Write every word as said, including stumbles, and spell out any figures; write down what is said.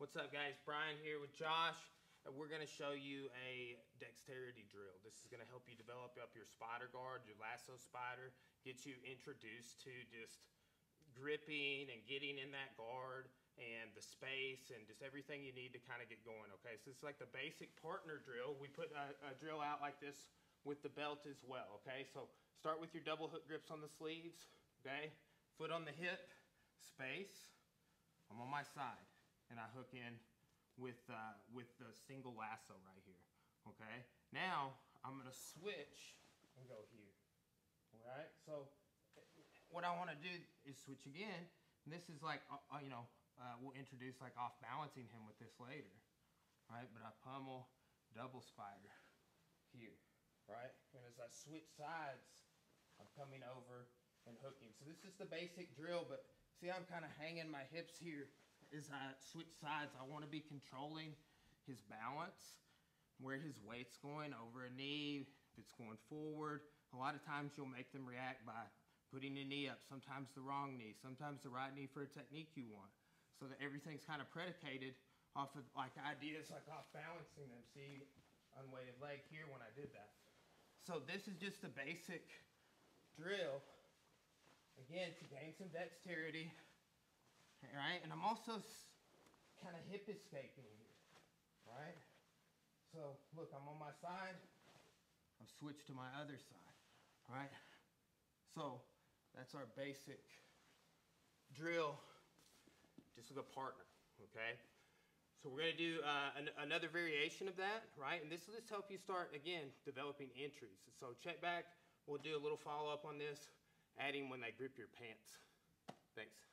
What's up, guys? Brian here with Josh. And we're going to show you a dexterity drill. This is going to help you develop up your spider guard, your lasso spider, get you introduced to just gripping and getting in that guard and the space and just everything you need to kind of get going, okay? So it's like the basic partner drill. We put a, a drill out like this with the belt as well, okay? So start with your double hook grips on the sleeves, okay? Foot on the hip, space. I'm on my side, and I hook in with uh, with the single lasso right here, okay? Now, I'm gonna switch and go here, all right? So, what I wanna do is switch again, and this is like, uh, you know, uh, we'll introduce like off balancing him with this later, right? But I pummel double spider here, right? And as I switch sides, I'm coming over and hooking. So this is the basic drill, but see, I'm kind of hanging my hips here as I switch sides. I want to be controlling his balance, where his weight's going, over a knee, if it's going forward. A lot of times you'll make them react by putting a knee up, sometimes the wrong knee, sometimes the right knee for a technique you want. So that everything's kind of predicated off of like ideas like off balancing them. See, unweighted leg here when I did that. So this is just a basic drill, again, to gain some dexterity. All right, and I'm also kind of hip escaping here, right? So look, I'm on my side, I've switched to my other side, all right? So that's our basic drill, just with a partner, okay? So we're gonna do uh, an, another variation of that, right? And this will just help you start, again, developing entries. So check back, we'll do a little follow-up on this, adding when they grip your pants. Thanks.